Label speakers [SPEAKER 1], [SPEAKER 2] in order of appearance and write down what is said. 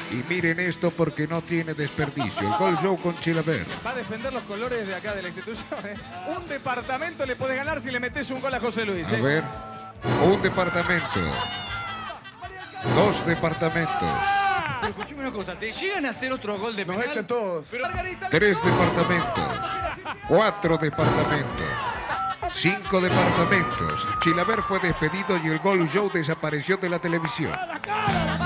[SPEAKER 1] Y miren esto porque no tiene desperdicio. El Gol Show con Chilaver.
[SPEAKER 2] Va a defender los colores de acá de la institución. Un departamento le podés ganar si le metes un gol a José Luis.
[SPEAKER 1] A ver, un departamento. Dos departamentos.
[SPEAKER 3] Pero escuchame una cosa, ¿te llegan a hacer otro gol de penal?
[SPEAKER 4] Nos echan todos.
[SPEAKER 3] Pero...
[SPEAKER 1] Tres departamentos. Cuatro departamentos. 5 departamentos. Chilaver fue despedido y el Gol Show desapareció de la televisión.